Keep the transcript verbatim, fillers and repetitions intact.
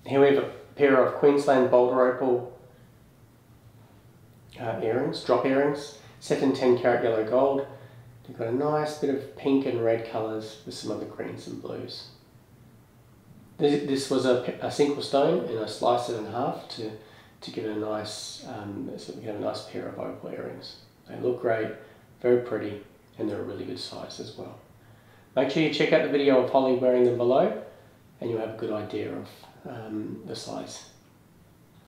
Here we have a pair of Queensland Boulder Opal uh, earrings, drop earrings, set in ten carat yellow gold. They've got a nice bit of pink and red colours with some other greens and blues. This, this was a, a single stone, and I sliced it in half to, to give it a nice, um, so we can have a nice pair of opal earrings. They look great, very pretty, and they're a really good size as well. Make sure you check out the video of Holly wearing them below, and you'll have a good idea of um, the size.